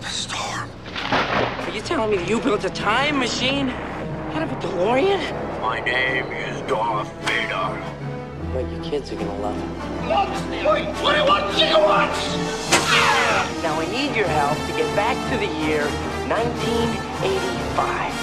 The storm. Are you telling me that you built a time machine out of a DeLorean? My name is Darth Vader. But your kids are gonna love it. 1.21 gigawatts! Now I need your help to get back to the year 1985.